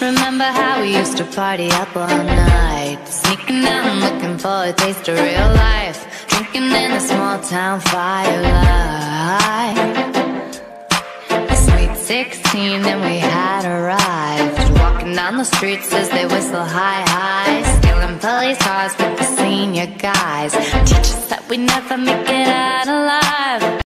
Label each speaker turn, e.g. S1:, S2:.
S1: Remember how we used to party up all night, sneaking out and looking for a taste of real life, drinking in a small town firelight. Sweet 16 and we had arrived, walking down the streets as they whistle high high, stealing police cars with the senior guys, teach us that we never make it out alive.